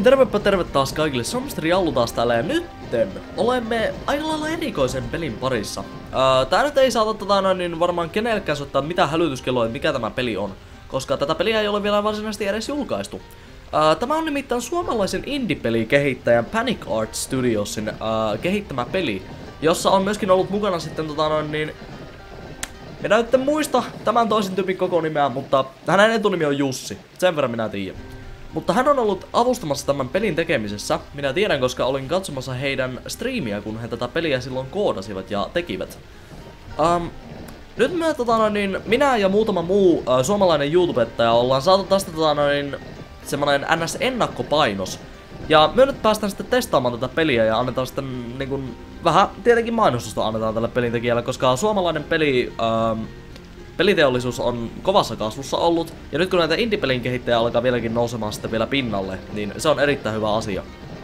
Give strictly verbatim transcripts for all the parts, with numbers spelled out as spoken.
Tervepä terve taas kaikille, Suomesteri Jallu taas täällä ja nytten olemme aika lailla erikoisen pelin parissa. Öö, tää nyt ei saata tota noin niin varmaan kenellekään soittaa mitä hälytyskelloa, mikä tämä peli on, koska tätä peliä ei ole vielä varsinaisesti edes julkaistu. Öö, tämä on nimittäin suomalaisen indie-pelikehittäjän Panic Art Studiosin öö, kehittämä peli, jossa on myöskin ollut mukana sitten tota noin niin... Minä nyt en muista tämän toisen tyypin koko nimeä, mutta hänen etunimi on Jussi, sen verran minä tiedän. Mutta hän on ollut avustamassa tämän pelin tekemisessä. Minä tiedän, koska olin katsomassa heidän striimiä, kun he tätä peliä silloin koodasivat ja tekivät. Um, nyt me, tota noin, niin, minä ja muutama muu uh, suomalainen YouTubettaja ollaan saatu tästä tota noin, semmonen N S-ennakkopainos. Ja me nyt päästään sitten testaamaan tätä peliä ja annetaan sitten niin kun, vähän tietenkin mainostusta annetaan tälle pelintekijälle, koska suomalainen peli... Um, Peliteollisuus on kovassa kasvussa ollut, ja nyt kun näitä indie-pelin kehittäjä alkaa vieläkin nousemaan sitten vielä pinnalle, niin se on erittäin hyvä asia.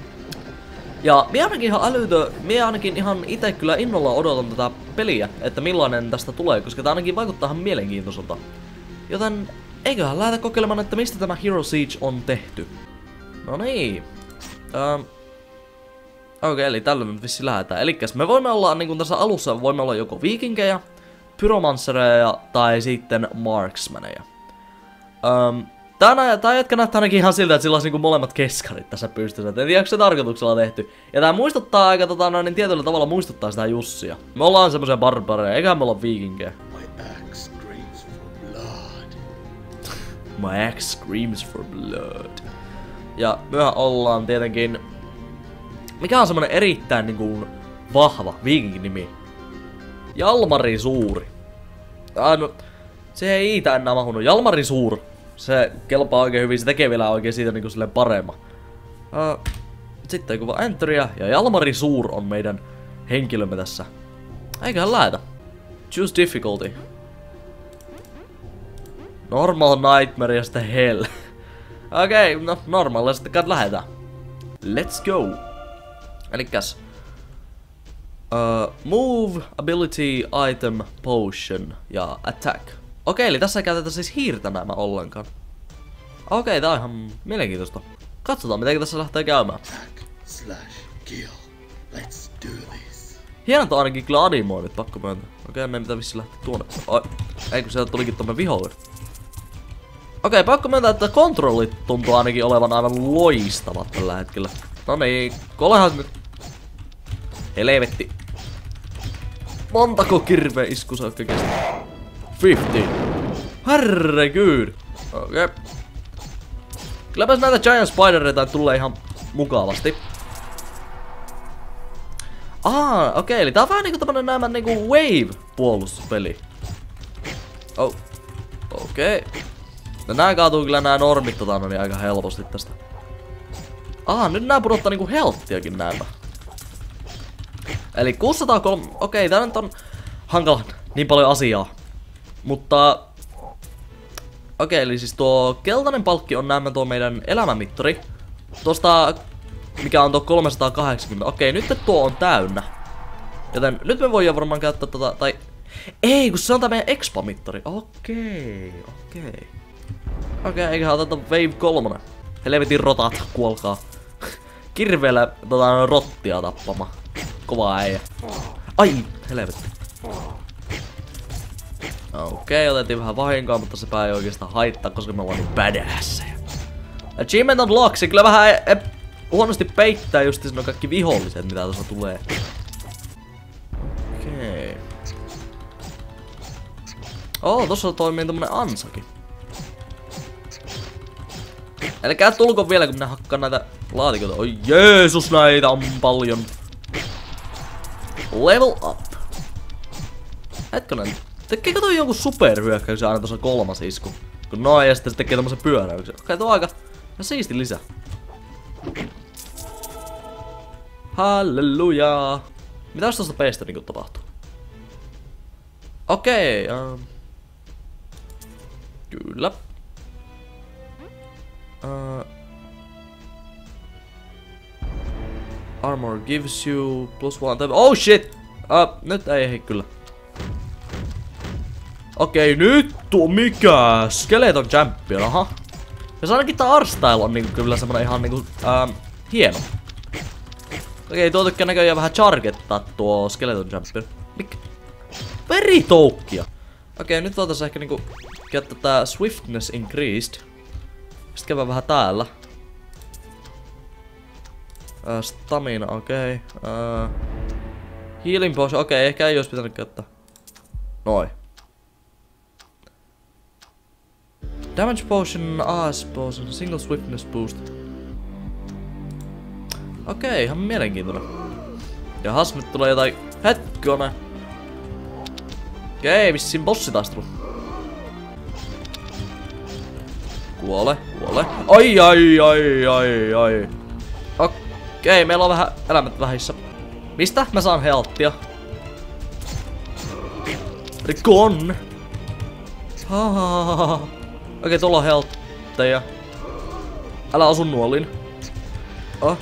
Ja minä ainakin ihan älytö, minä ainakin ihan itse kyllä innolla odotan tätä peliä, että millainen tästä tulee, koska tämä ainakin vaikuttaa ihan mielenkiintoiselta. Joten eiköhän lähdetä kokeilemaan, että mistä tämä Hero Siege on tehty. No niin. Ähm. Okei, okay, eli tällä nyt vissiin lähdetään. Elikkäs me voimme olla, niin kuin tässä alussa, voimme olla joko viikinkejä, pyromancereja tai sitten marksmaneja. Um, tää, tää jätkä näyttää ainakin ihan siltä, että sillä olisi niinku molemmat keskarit tässä pystyssä. En tiedä, onko se tarkoituksella tehty. Ja tää muistuttaa aika tota, no, niin tietyllä tavalla muistuttaa sitä Jussia. Me ollaan semmosia barbareja, eiköhän me olla viikinkejä. My axe screams for blood. My axe screams for blood. Ja mehän ollaan tietenkin... Mikä on semmonen erittäin niinku vahva viikinkin nimi? Jalmari Suuri. Ah, no, se ei itä enää mahunut. Jalmari Suur. Se kelpaa oikein hyvin, se tekee vielä oikein siitä niinku silleen paremman. Uh, sitten kun vaan enteriä, ja Jalmari Suur on meidän henkilömme tässä. Eiköhän lähetä. Choose difficulty. Normal, nightmare ja sitten hell. Okei, okay, no normal, ja sitten kai lähetään. Let's go. Elikkäs. Uh, move, ability, item, potion ja attack. Okei, eli tässä ei käytetä siis hiirtä nämä ollenkaan. Okei, tää on ihan mielenkiintoista. Katsotaan, miten tässä lähtee käymään. Attack slash kill. Let's do this. Hienot on ainakin kyllä animoinnit, pakko myöntää. Okei, meidän pitää vissiin lähteä tuonne. Oi, ei kun sieltä tulikin tommonen vihollinen. Okei, pakko myöntää, että kontrollit tuntuu ainakin olevan aivan loistavat tällä hetkellä. No niin, kolehan nyt. Helvetti. Montako kirveä isku se oikein kestää? viisitoista. Herregud. Okei. Okay. Kylläpäs näitä Giant Spidereita tulee ihan mukavasti. Ah, okei, okay, eli tää on vähän niinku tämmönen nämä niinku Wave-puolustuspeli. Oh. Okei. Okay. No nää kaatuu kyllä nää normit tota no niin aika helposti tästä. Ah, nyt nää pudottaa niinku healthiakin näitä. Eli kuusisataakolme... Okei, tää nyt on hankala. Niin paljon asiaa. Mutta... Okei, eli siis tuo keltainen palkki on nämä tuo meidän elämänmittari. Tuosta... Mikä on tuo kolmesataakahdeksankymmentä. Okei, nyt tuo on täynnä. Joten nyt me voidaan varmaan käyttää tota... Tai... Ei, kun se on tää meidän expa-mittari. Okei, okei. Okei, eiköhän oteta Wave kolme. Helvetin rotat, kuolkaa. Kirveellä tota rottia tappama. Kova äijä. Ai, helvetti. Okei, okay, otettiin vähän vahinkoa, mutta sepä ei oikeastaan haittaa, koska me ollaan niin badassejä. Achievement unlock, se kyllä vähän e e huonosti peittää just nuo kaikki viholliset, mitä tuossa tulee. Okei. Okay. Oh, tossa toimii tommonen ansakin. Elikkä tulko vielä, kun minä hakkaan näitä laatikoita. Oi Jeesus, näitä on paljon. Level up. Hetkonen. Tekeekö toi jonkun superhyökkäyksen aina tuossa kolmas isku? Kun noin ja sitten se tekee tommosen pyöräyksen. Okei, tuo on aika siisti lisä. Hallelujaa. Mitäs tosta peistä niinku tapahtuu? Okei, okay, um... Kyllä. Uh... Armor gives you plus one. Oh shit! Uh, nyt ei ehdi kyllä. Okei, nyt tuo mikä? Skeleton champion, aha. Ja se ainakin tää artstyle on niinku kyllä semmonen ihan niinku ähm, hieno. Okei, tuo tykkää näköjään vähän chargettaa tuo Skeleton Champion. Mikä? Veritoukkia! Okei, nyt voitais ehkä niinku käyttää tää Swiftness Increased. Sitten käydään vähän täällä. Uh, stamina, okei. Okay. Uh, healing potion, okei, okay, ehkä ei ois pitänyt käyttää. Noin. Damage potion, Aas potion, single swiftness boost. Okei, okay, ihan mielenkiintoinen. Jahas, nyt tulee jotain... Hetkone! Okei, okay, vissiin bossitaistelu. Kuole, kuole. Ai, ai, ai, ai, ai. Okei, okay, meillä on vähän elämät vähissä. Mistä mä saan healthia? Rikon! Okei, okay, tuolla on healthia. Älä osu nuoliin. Oh.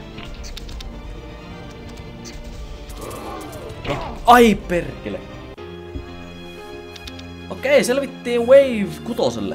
Ai perkele. Okei, okay, selvittiin Wave kutoselle.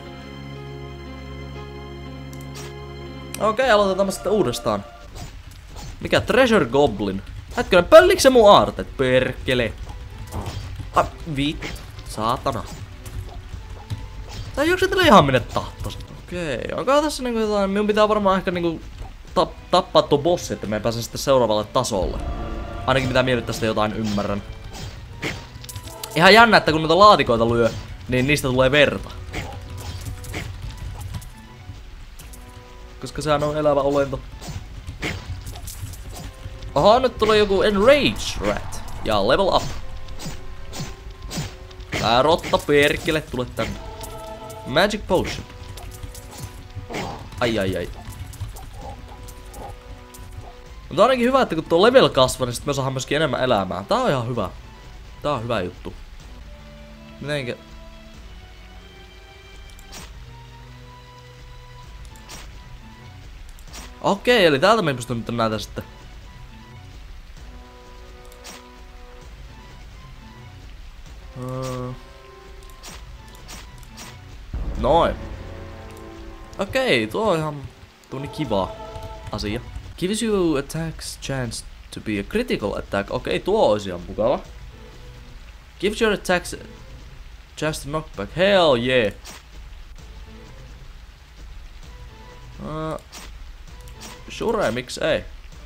Okei, okay, aloitetaan sitten uudestaan. Mikä? Treasure Goblin. Hetkinen, pölliks se mun aartet? Perkele. Ah, viit. Saatana. Tää juoksetelee ihan minne tahtoisin. Okei, okay, onko tässä niinku jotain... Minun pitää varmaan ehkä niinku tap tappaa tuo bossi, että me pääsen sitten seuraavalle tasolle. Ainakin mitä minä nyt tästä jotain ymmärrän. Ihan jännä, että kun noita laatikoita lyö, niin niistä tulee verta. Koska sehän on elävä olento. Oho, nyt tulee joku Enrage Rat. Ja level up. Tää rotta perkele, tule tänne. Magic Potion. Ai ai ai. Mutta on ainakin hyvä, että kun tuo level kasvaa, niin sit me saadaan myöskin enemmän elämää. Tää on ihan hyvä. Tää on hyvä juttu. Mitenkä... Okei, eli täältä me ei pysty nyt näitä sitten. Uh... Noin. Okei, tuo on ihan... Tuo on niin kiva asia. Gives you attacks chance to be a critical attack. Okei, tuo olisi ihan mukava. Gives your attacks chance to knockback. Hell yeah. Uh, sure, miksi ei?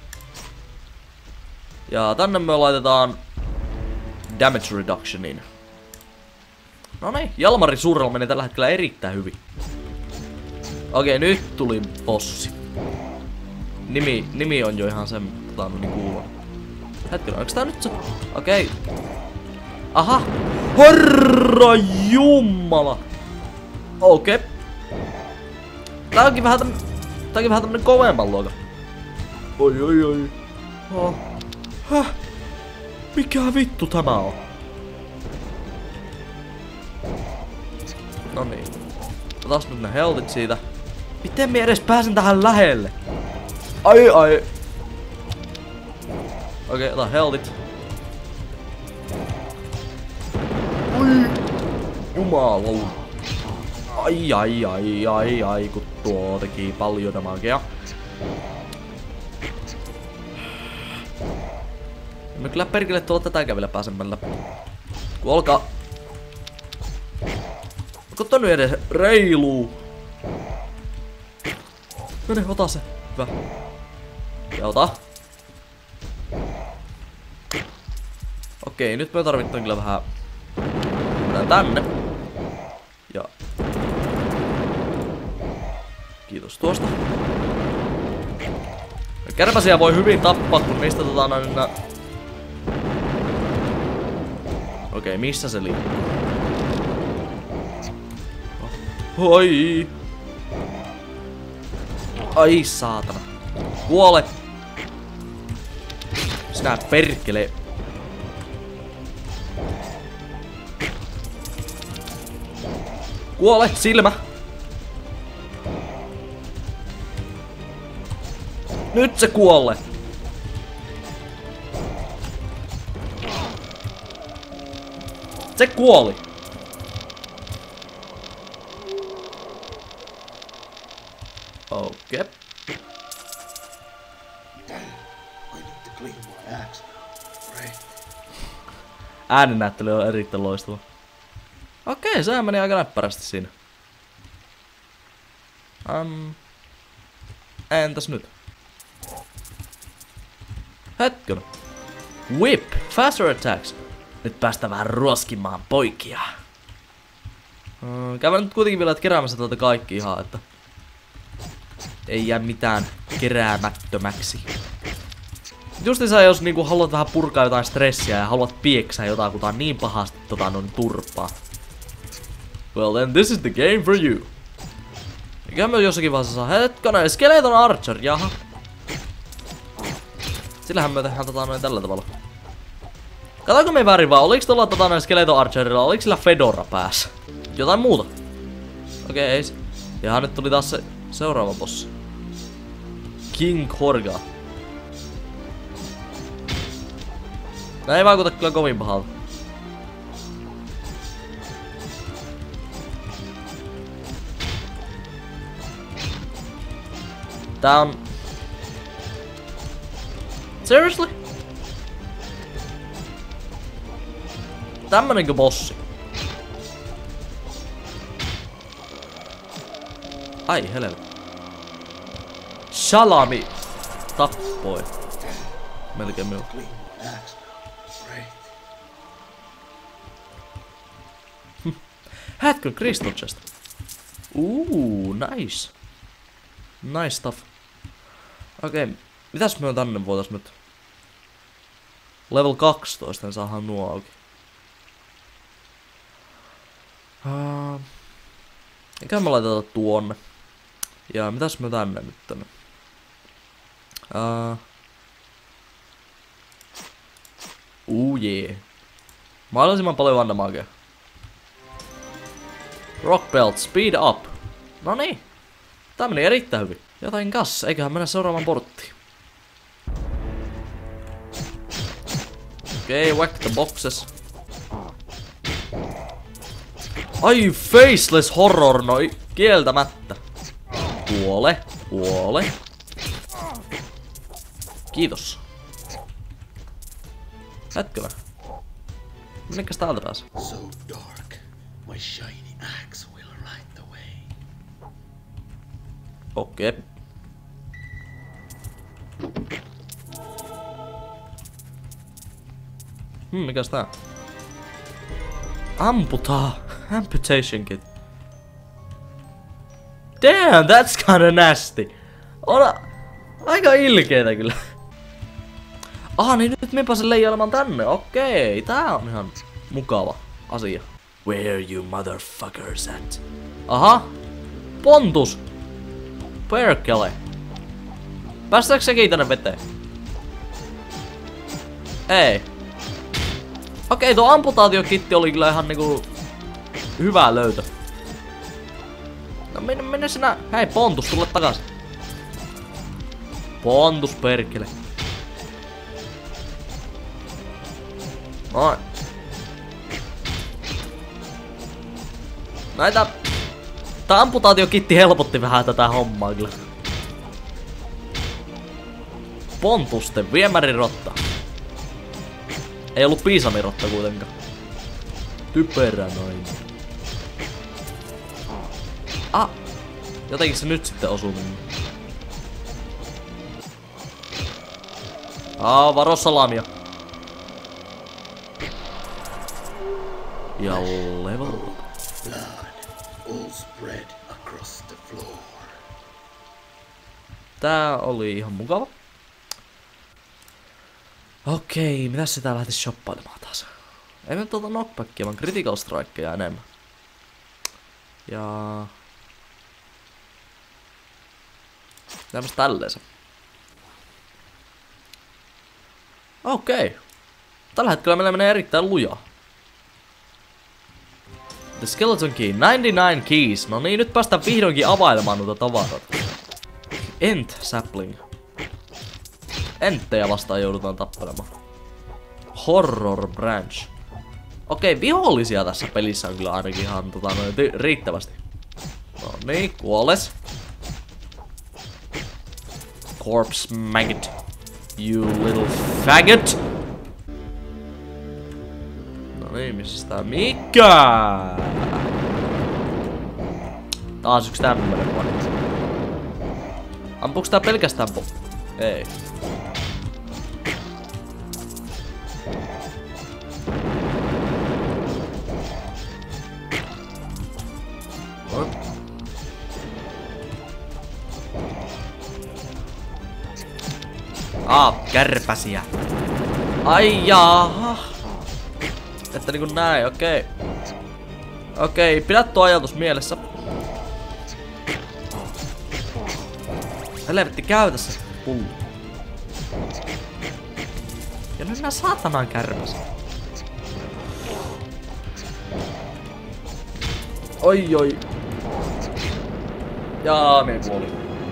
Ja tänne me laitetaan damage reductionin. No niin, Jalmarin suurella menee tällä hetkellä erittäin hyvin. Okei, nyt tuli bossi. Nimi, nimi on jo ihan sen, tota on niin kuulunut. Hetkinen, onks tää nyt se? Okei. Aha! Herra jumala! Okei. Tää onkin vähän tämmönen... Tää onkin vähän tämmönen kovemman luokan. Oi oi oi. Oh. Häh? Mikä vittu tämä on? Noniin. Otas nyt ne healthit siitä. Miten mä edes pääsen tähän lähelle? Ai ai. Okei, ota healthit. Ui. Jumala. Ai ai ai ai ai, kun tuo teki paljon damagea. Me kyllä perkele tuolla tätäkään vielä pääsemme läpi. Kuolkaa. Onko ton nyt edes reilu? No niin, ota se. Hyvä. Ja ota. Okei, nyt me tarvittaan kyllä vähän... Mennään tänne. Ja... Kiitos tuosta. Kärpäsiä voi hyvin tappaa, kun niistä tota noin... Nä... Okei, missä se liikkuu? Oi! Ai saatana. Kuole! Sinä perkele. Kuole, silmä! Nyt se kuolle! Se kuoli! Okei. Okay. I need to clean my axe now. Right. Ääninäyttely on erittäin loistava. Okei, okay, sehän meni aika näppärästi siinä. Um, entäs nyt? Hetken. Whip! Faster attacks! Nyt päästään vähän ruoskimaan poikia. Uh, käydään nyt kuitenkin vielä keräämässä tuota kaikki ihan, että ei jää mitään keräämättömäksi. Justiinsa jos niinku haluat vähän purkaa jotain stressiä ja haluat pieksää jotakuta niin pahasti tota noin turpaa. Well then this is the game for you. Mikä me jossakin vaiheessa saa hetkonen, Skeleton Archer, jaha. Sillähän me tehdään tota noin tällä tavalla. Katoinko me väärin vaan, oliks tuolla tota noin Skeleton Archerilla, oliks sillä Fedora päässä? Jotain muuta. Okei, ei se. Jaha, nyt tuli taas se seuraava bossi. King Korga. Nää ei vaikuta kyllä kovin pahalta. Tää on... Seriously? Tämmönenkö bossi? Ai helvetti. Salami tappoi. Melkein minun. Hätkö Crystal Chest? Uuu, nice. Nice stuff. Okei, okay. Mitäs me tänne voitais nyt? Level kaksitoista, niin saadaan nuo auki. Uh, eikä me laiteta tuonne. Ja mitäs me tänne nyt tänne? Uh, Uu jee. Mahdollisimman paljon vandamagea. Rock Belt, speed up. No niin. Tää meni erittäin hyvin. Jotain kanssa, eiköhän mennä seuraavaan porttiin. Okei, okay, whack the boxes. Ai, faceless horror, no kieltämättä. Kuole, kuole. Kiitos. Hetkellä. Minnekäs täältä pääs? So dark, my shiny axe will light the way. Okei. Okay. Hmm, mikäs tää? Amputaa. Amputation kit. Damn, that's kinda nasty. On aika ilkeetä kyllä. Ah, niin nyt me pääsen leijailemaan tänne. Okei, tää on ihan mukava asia. Where you motherfuckers at? Aha. Pontus. Perkele. Päästäänkö sekin tänne veteen? Ei. Okei, tuo amputaatiokitti oli kyllä ihan niinku hyvä löytö. No mene, mene sinä. Hei, Pontus, tulle takas. Pontus, perkele. Noin. Näitä... Tää amputaatiokitti helpotti vähän tätä hommaa kyllä. Pontusten viemärirotta. Ei ollut piisamirotta kuitenkaan. Typerä noin. Ah! Jotenkin se nyt sitten osuu minun. Aa, varo salamia. Ja level up. All spread across the floor. Tää oli ihan mukava. Okei, mitäs sitä lähtis shoppailemaan taas? Ei me tuota knockbackia, vaan critical strikeja enemmän. Ja... Tämmös tälleensä. Okei. Tällä hetkellä meillä menee erittäin lujaa. The skeleton key, ninety-nine keys. No niin, nyt päästään vihdoinkin availemaan noita tavaroita. Ent sapling. Enttejä vastaan joudutaan tappelemaan. Horror branch. Okei, vihollisia tässä pelissä on kyllä ainakin ihan tota, noin, riittävästi. No niin, kuoles. corpse maggot. You little faggot. No niin, missä tää mikä? Taas yks tämmönen vaan. Ampuuks tää pelkästään po... Ei. Ah, kärpäsiä. Ai jaha. Että niinku näin, okei. Okei, pidä tuo ajatus mielessä. Helvetti, käytä se pullo. Ja nyt nää saatanan kärpäsiä. Oi oi. Jaa, me kuoli.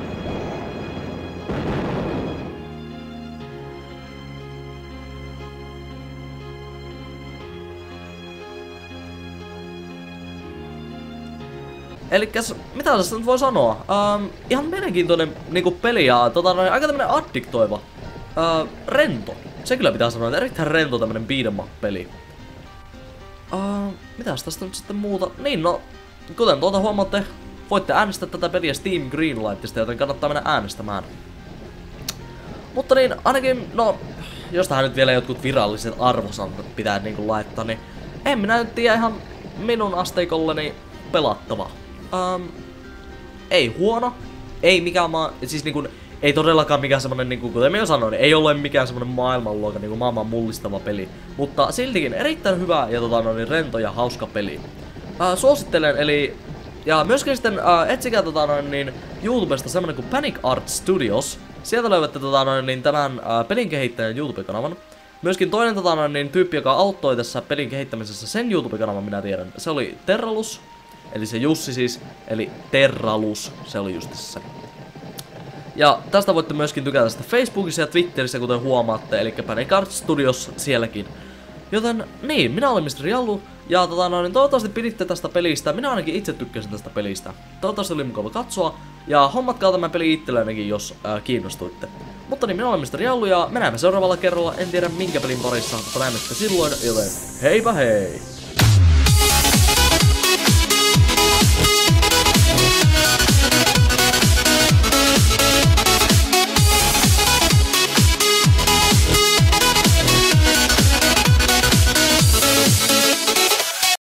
Elikkäs, mitä tästä nyt voi sanoa? Um, ihan mielenkiintoinen niinku peli ja tota, noin, aika tämmönen addiktoiva. Uh, rento. Se kyllä pitää sanoa, että erittäin rento tämmönen beat'em up peli. Uh, mitäs tästä nyt sitten muuta? Niin no, kuten tuota huomaatte, voitte äänestää tätä peliä Steam Greenlightista, joten kannattaa mennä äänestämään. Mutta niin, ainakin, no, jos tähän nyt vielä jotkut viralliset arvosanat pitää niinku laittaa, niin en minä nyt tiedä ihan minun asteikolleni pelattava. Um, ei huono, ei mikään maa, siis niinku, ei todellakaan mikään semmonen niinku, kuten minä sanoin, ei ole mikään semmonen maailmanluokan niinku maailman mullistava peli. Mutta siltikin erittäin hyvä ja tota, no, niin rento ja hauska peli. Uh, suosittelen, eli, ja myöskin sitten uh, etsikää tota, no, niin, YouTubesta semmonen kuin Panic Art Studios. Sieltä löydätte tota, no, niin, tämän uh, pelin kehittäjän YouTube-kanavan. Myöskin toinen tota, no, niin, tyyppi, joka auttoi tässä pelin kehittämisessä, sen YouTube-kanavan minä tiedän, se oli Terralus. Eli se Jussi siis, eli Terralus, se oli just se. Ja tästä voitte myöskin tykätä sitä Facebookissa ja Twitterissä, kuten huomaatte, eli Panic Art Studios sielläkin. Joten niin, minä olen mister Jallu, ja tota, no, niin toivottavasti piditte tästä pelistä, minä ainakin itse tykkäsin tästä pelistä. Toivottavasti oli mukava katsoa, ja hommatkaa tämä peli itselleenkin, jos ää, kiinnostuitte. Mutta niin, minä olen mister Jallu, ja me näemme seuraavalla kerralla, en tiedä minkä pelin parissa, mutta näemme sitten silloin, joten heipä hei!